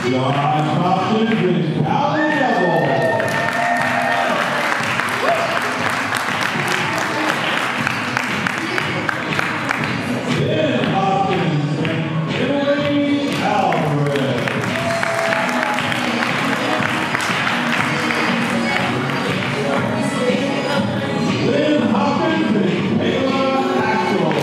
John Hopkins with Cali Devil. Ben Hopkins and Emily Alvarez. Lynn Hopkins and Kayla Axel.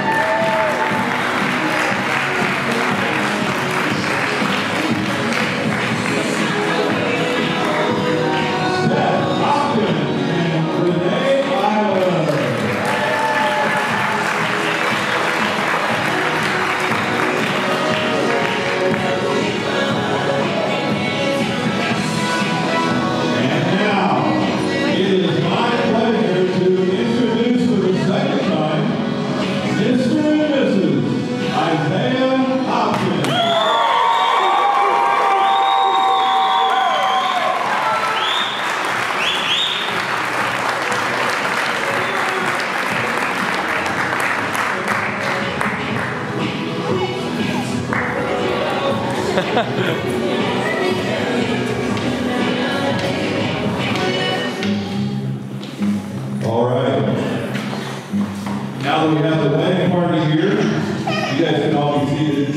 All right. Now that we have the wedding party here, you guys can all be seated.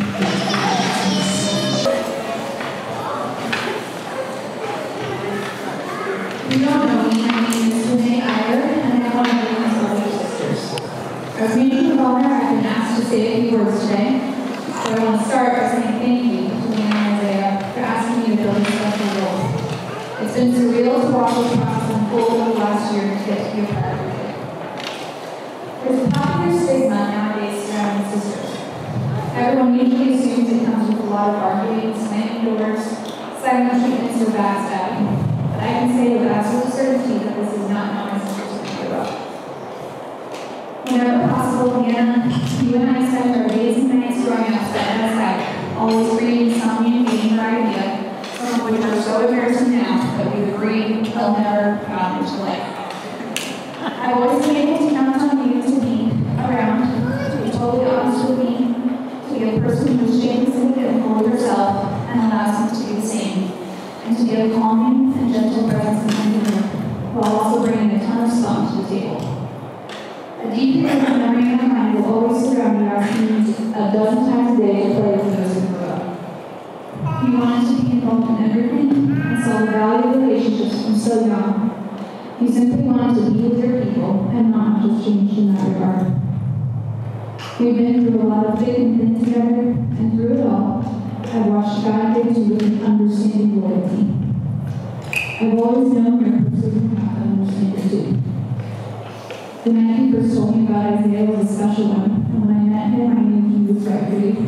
You don't know me, my name is Renee Iyer, and I'm one of Nathan's older sisters. As meeting of honor, I've been asked to say a few words today, so I want to start by saying thank you to Leanne and Isaiah for asking me to build this special role. It's been surreal to watch this process unfold over the last year to get to be a part of it. There's a popular stigma nowadays surrounding sisters. Everyone usually assumes it comes with a lot of arguing, slamming doors, silent treatments, or backstabbing. But I can say with absolute certainty that this is not how my sisters are grew up. Whenever possible, Hannah, you and I spent our days and nights growing up side by side, always reading, something and being her idea, some of which are so embarrassing now that we agree they'll never come into life. I've always been able to count on you to be around, to be totally honest with me, to be a person who's shamelessly full of herself and allows me to do the same, and to be a calming and gentle presence in my room, while also bringing a ton of fun to the table. A deep memory in my mind will always surround me, asking me a dozen times a day to play with those who grew up. He wanted to be involved in everything and saw the value of relationships from so young. You simply wanted to be with your people and not just change in that regard. We've been through a lot of thick and thin together, and through it all, I've watched God give you with understanding loyalty. I've always known you're a person who has understanding too. The night you first told me about Isaiah was a special one, and when I met him, I knew he was right for you.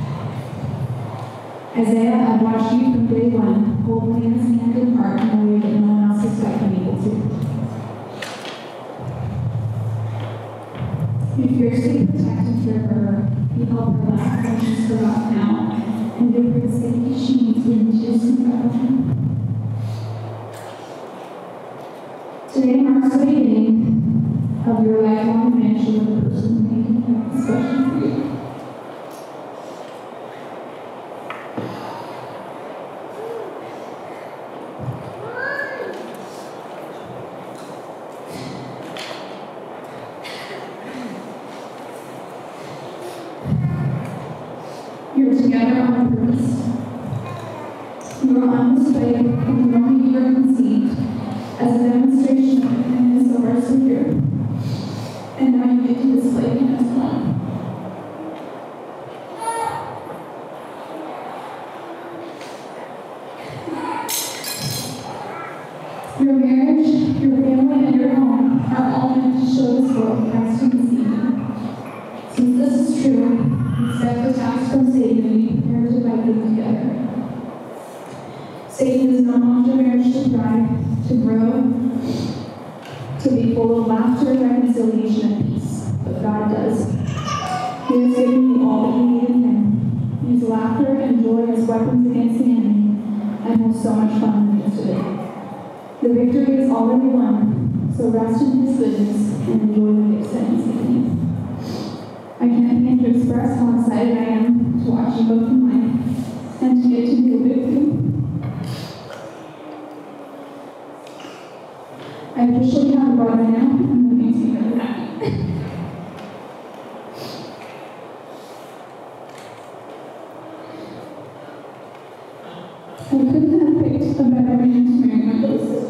Isaiah, I've watched you from day one, hold Leanne's hand and heart in a way that no one else has quite been able to. You fiercely protect and care for her. You help her laugh when she's forgotten now, and give her the safety she needs when she is in front of him. Today marks the beginning of your lifelong connection with the person who made it special for you. You're together on purpose. You are on display from the moment you were conceived as a demonstration of the kindness of our Savior. And now you get to display Him as one. Your marriage, your family, and your home are all meant to show this world Christ in this evening. Since this is true, expect the task from Satan to be prepared to fight them together. Satan does not want your marriage to thrive, to grow, to be full of laughter, reconciliation, and peace. But God does. He has given you all that you need in Him. Use laughter and joy as weapons against the enemy, and have so much fun in the midst of it. The victory is already won, so rest in His goodness and enjoy the gifts that He's given you. I can't begin to express how excited I am to watch you both in life and to get to do officially have a brother now, and that makes me really happy. I couldn't have picked a better man to marry my little sister.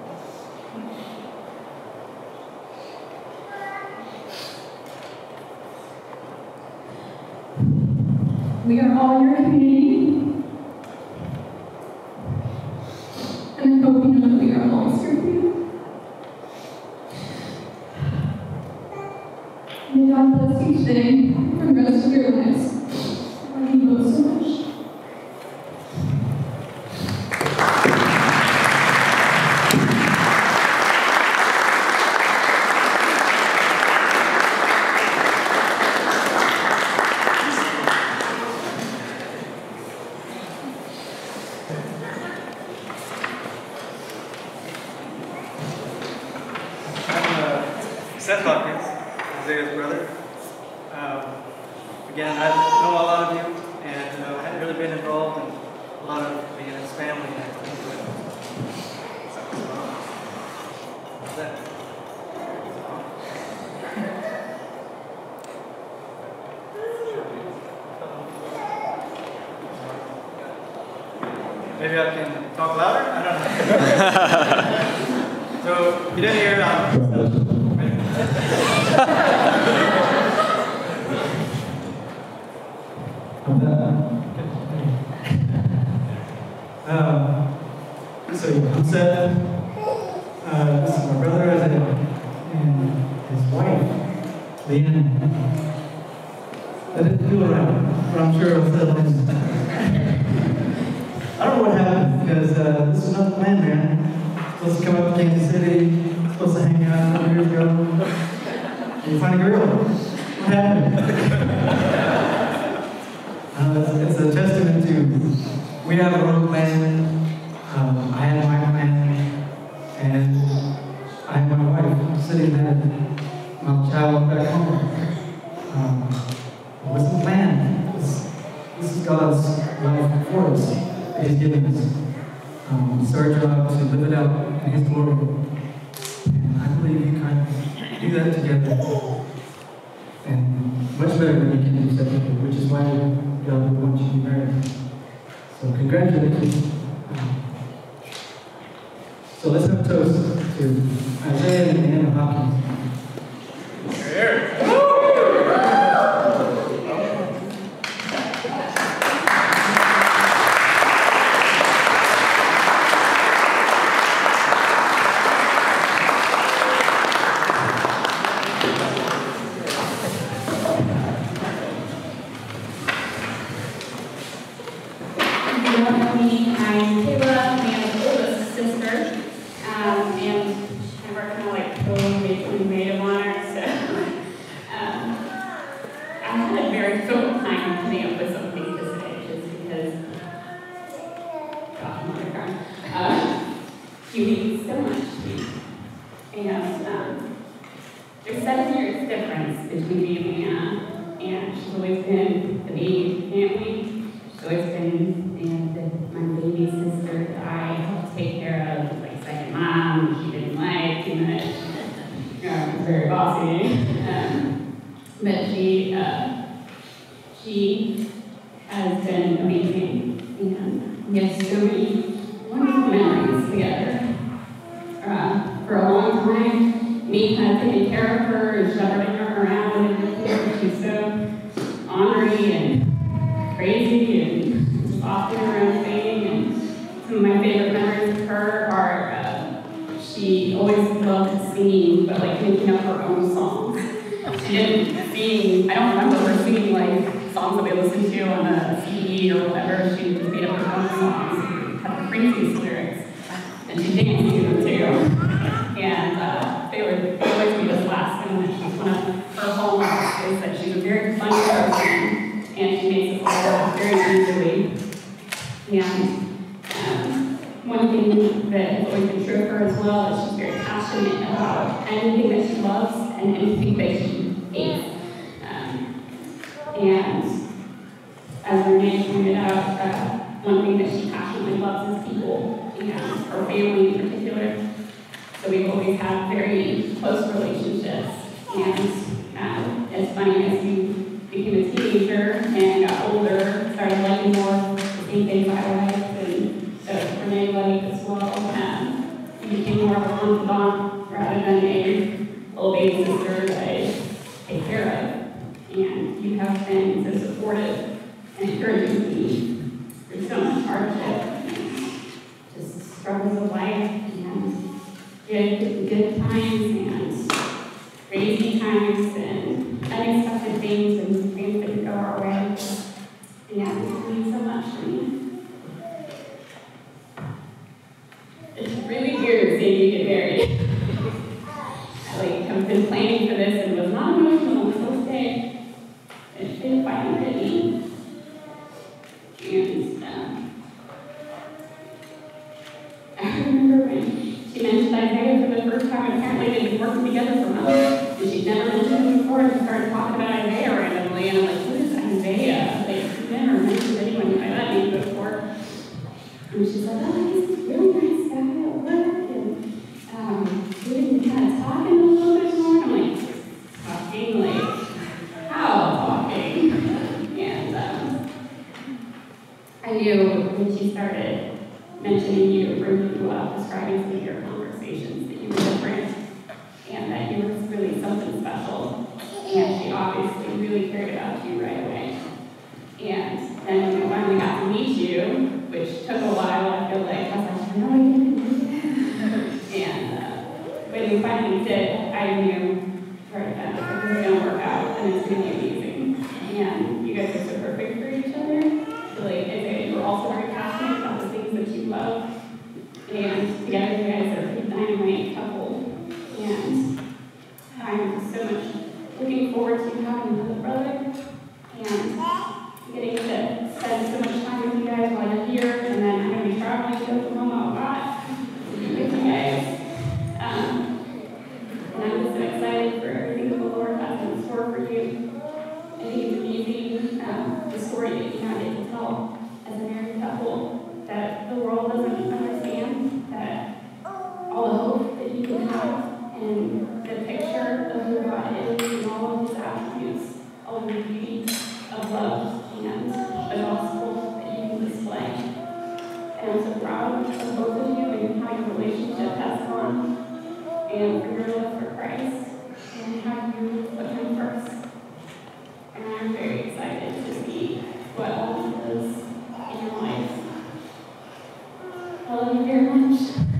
We are all your community, and I hope you know that we are always here for you. May God bless you today for the rest of your lives. I love you both so much. Seth Hawkins, Isaiah's brother. Again, I know a lot of you, and I hadn't really been involved in a lot of being his family. And what's that? Maybe I can talk louder? I don't know. So, you didn't hear So I'm Seth. This is my brother Isaiah and his wife, Leanne. That didn't feel right, but I'm sure it'll settle in. I don't know what happened because this is not the plan, man. Supposed to come up to Kansas City, supposed to hang out a couple years ago, and you find a girl. What happened? It's a testament to, we have our own plan. I had my plan, and I had my wife sitting there, my child back home. It wasn't planned. This is God's life for us that He's given us. It's our job to live it out in His glory. And I believe you can do that together. And much better than you can do separately, which is why God would want you to be married. So congratulations. So let's have a toast to Isaiah and Anna Hopkins. You mean so much to me. And there's 7 years difference between me and Leanna, and she's always been the baby of the family. She's always been my baby sister that I helped take care of, like second mom. She didn't like, was very bossy. But she has been amazing, and we have so many wonderful memories together. For a long time, me kind of taking care of her and shepherding her around, and she's so ornery and crazy and off doing her own thing. And some of my favorite memories of her are she always loved singing, but like making up her own songs. She didn't sing, I don't remember her singing like songs that we listened to on a CD or whatever. She just made up her own songs, had the craziest lyrics, and she danced to them too. And they would always be this last thing that she's one of her hallmarks is that she's a very funny person, and she makes us all laugh very easily. And one thing that has always been true of her as well is she's very passionate about anything that she loves and anything that she hates. And as Renee pointed out, one thing that she passionately loves is people, and her family in particular. So we've always had very close relationships. And as funny as you became a teenager and got older, started liking more the same things I like, and so Renee liked as well. You became more of a confidant rather than a little baby sister that I take care of. And you have been so supportive and encouraging me through so much hardship and just struggles of life and good times and crazy times and unexpected things and things that could go our way. And yeah, it means so much to me. It's really weird seeing you get married. I've been planning for this and was not emotional until this day. It's been quite pretty. And I remember when she mentioned Isaiah for the first time. Apparently they've been working together for months, and she'd never mentioned him before, and started talking about Isaiah randomly, and I'm like, who is Isaiah? I've never mentioned anyone by that name before. And she's like, oh, he's a really nice guy at work, and we've been kind of talking a little bit more. I'm like, talking? Like, how talking? And I knew when she started mentioning you, bringing you up, describing some of your conversations, that you were different, and that you were really something special. And she obviously really cared about you right away. And then when we finally got to meet you, which took a while, I feel like, I was like, no, I didn't do that. And when we finally did, I knew right then that this was going to work out, and it's going to be amazing. And you guys are so perfect for each other. Like, you were also very passionate about the things that you love. And together you guys are a dynamite couple. And I'm so much looking forward to having another brother and getting to spend so much time with you guys while you're here. And then I'm going to be traveling to Oklahoma a lot to be with you guys. And I'm just so excited for everything that the Lord has in store for you. I think it's amazing, the story that you now get to tell as a married couple, that the world doesn't understand, that all the hope that you can have, and the picture of who God is, and all of his attributes, all of the beauty of love, and the gospel that you can display. And I'm so proud of both of you and how your relationship has gone, and for your love for Christ, and how you put him first. And I'm very excited to see what all he does in your life. I love you very much.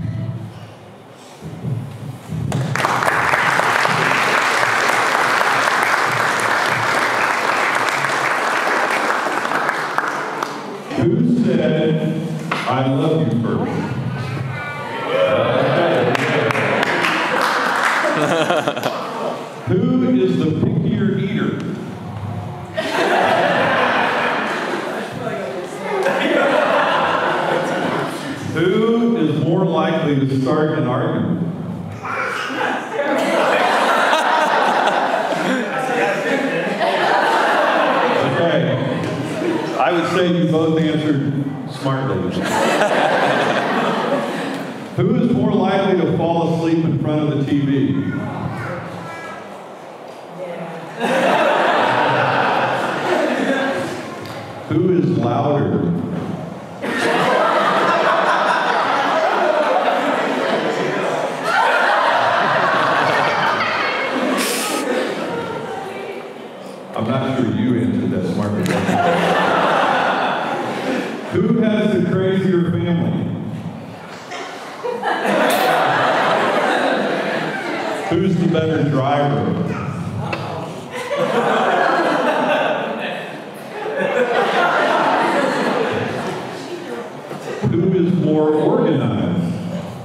Who said, I love you first? Who is the pickier eater? Who is more likely to start an argument? Okay. I would say you both answered smartly. Who is more likely to fall asleep in front of the TV? Who is louder? I'm not sure you answered that smartly. Who has the crazier family? Who's the better driver? Who is more organized?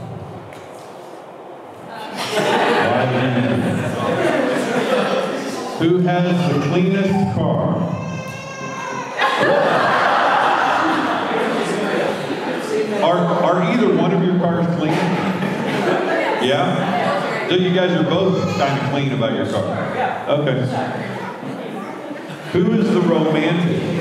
Who has the cleanest car? Are either one of your cars clean? Yeah? So you guys are both kind of clean about your car? Okay. Who is the romantic?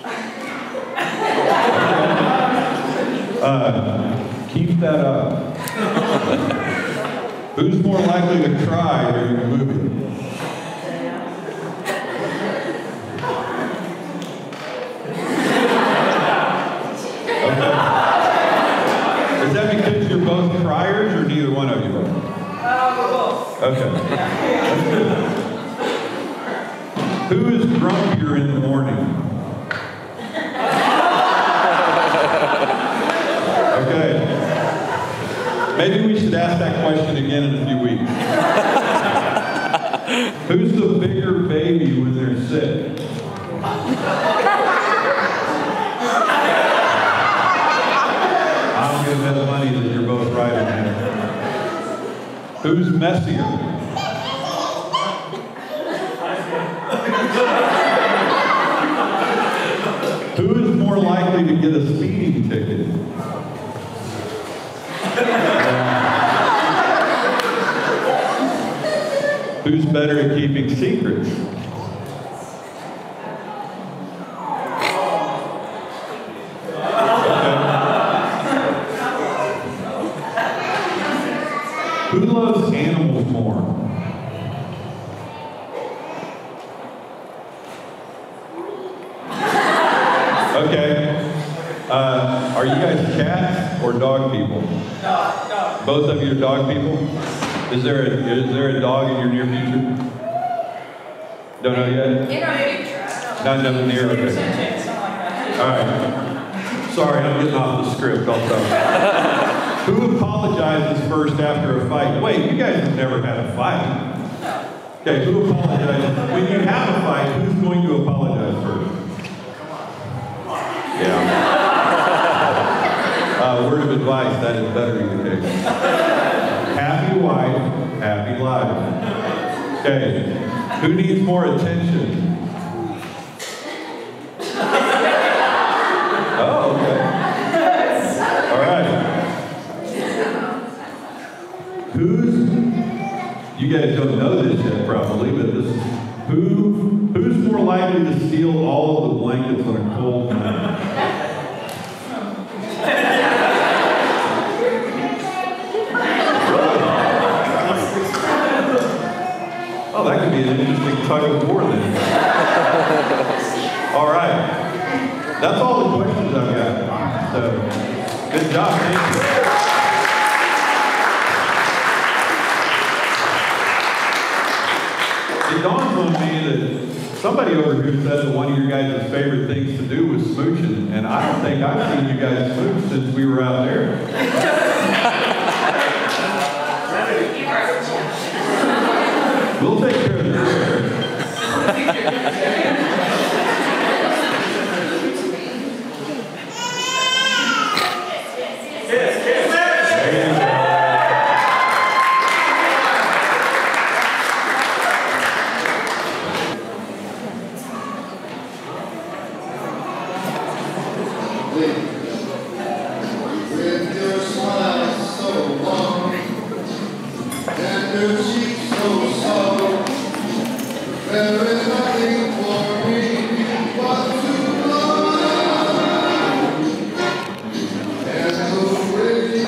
Keep that up. Who's more likely to cry during a movie? Okay. Is that because you're both criers or neither one of you are? We're both. Okay. That's good. Who is grumpier in the morning? Okay. Maybe we should ask that question again in a few weeks. Who's the bigger baby when they're sick? I'm going to bet money that you're both right on that. Who's messier? Who is more likely to get a speeding ticket? Who's better at keeping secrets? Who loves animals more? Okay. Are you guys cats or dog people? Dog. Both of you are dog people? Is there a dog in your near future? Don't know yet? In our future. Not nothing near. Okay. All right. Sorry, I'm getting off the script. I'll stop. Who apologizes first after a fight? Wait, you guys have never had a fight. Okay, who apologizes? When you have a fight, who's going to apologize first? Yeah. Word of advice, that is better in the case. Happy wife, happy life. Okay, who needs more attention? Oh, okay. All right. You guys don't know this yet probably, but this is, who's more likely to steal all of the blankets on a cold night? Oh, that could be an interesting tug of war then. All right. That's all the questions I've got. So, good job. Thank you. It dawns on me that somebody over here said that one of your guys' favorite things to do was smooching, and I don't think I've seen you guys smooch since we were out there. We'll take care of this. With your smile so long and your cheeks so soft, there is nothing for me but to love and go crazy.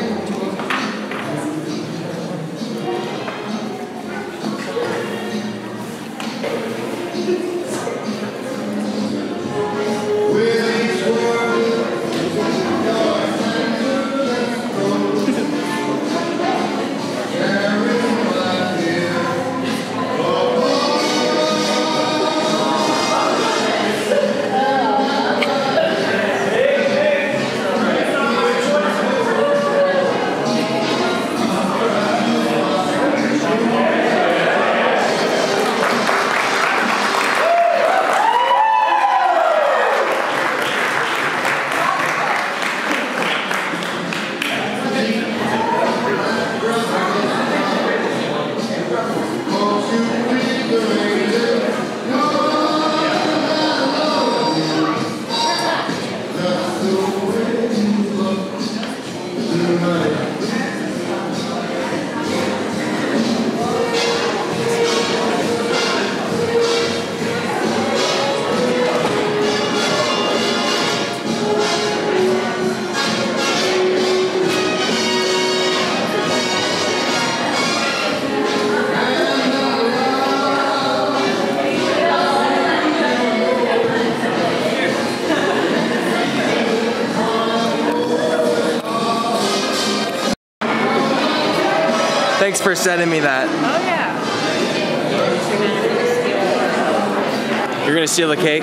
With each word, your tender lips grow, carrying my Thanks for sending me that. Oh yeah. You're gonna steal the cake?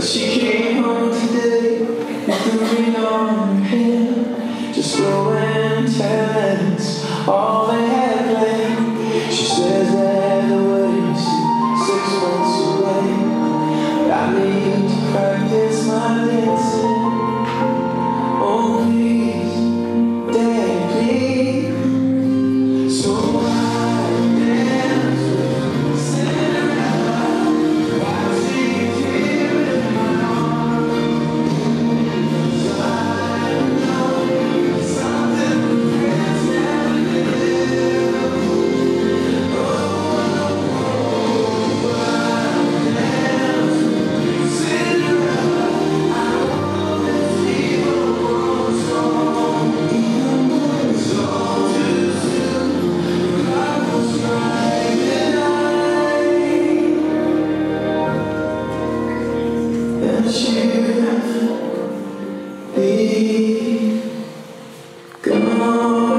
she came home today with the ring on her hand, just blowing 10 minutes, all they had planned. She says that the wedding's 6 months away, but I need to practice my dancing. Oh please, Daddy, please. So I dance with Cinderella while she's here in my arms. I know something friends never did. Oh, I dance with Cinderella. I want this evil world strong. It's all too soon, but I will try tonight. And she'll be gone.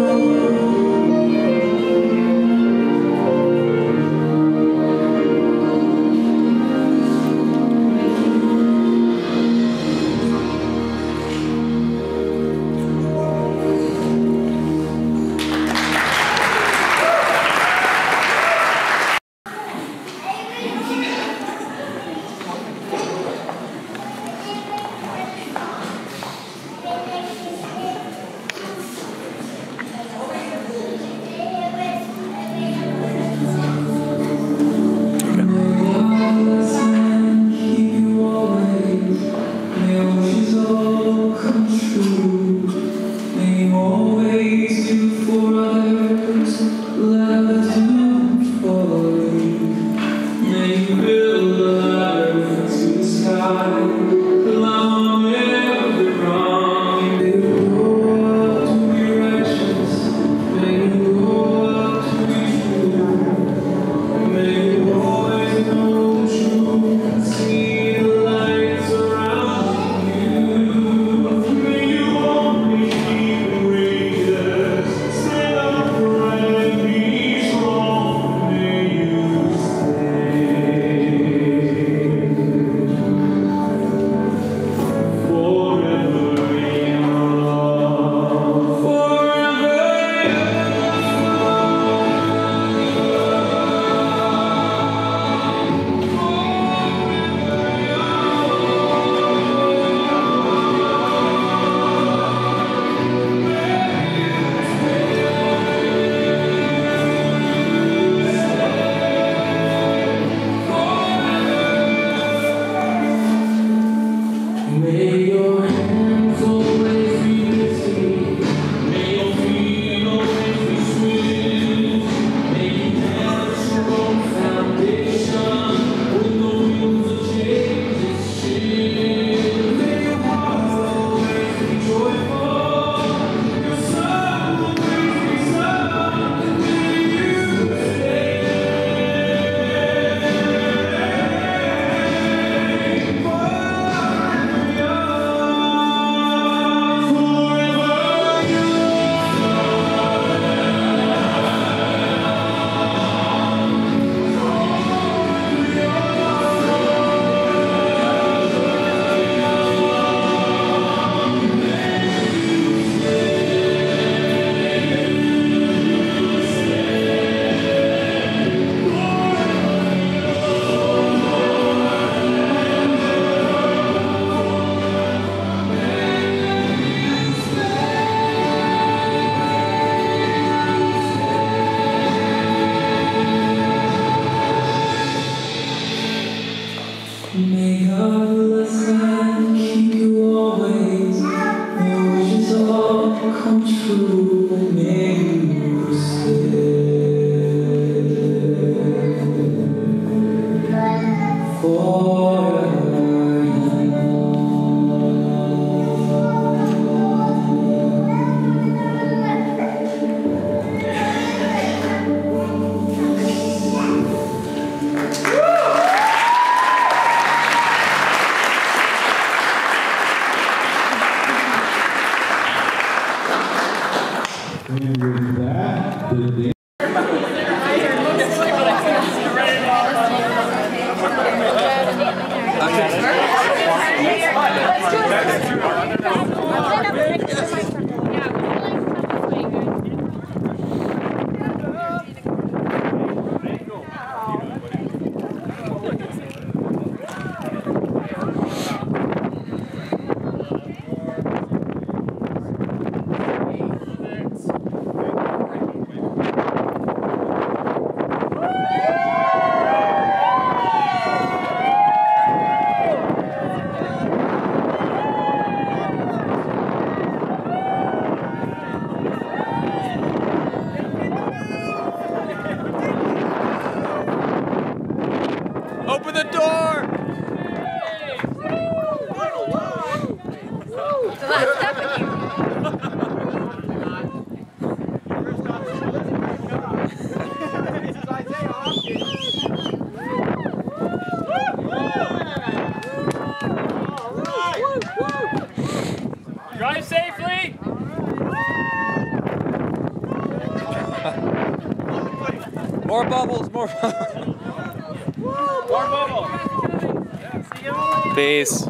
May God bless and keep you always. May your wishes all come true. May you stay forever. bubbles, more bubbles. More bubbles. Peace.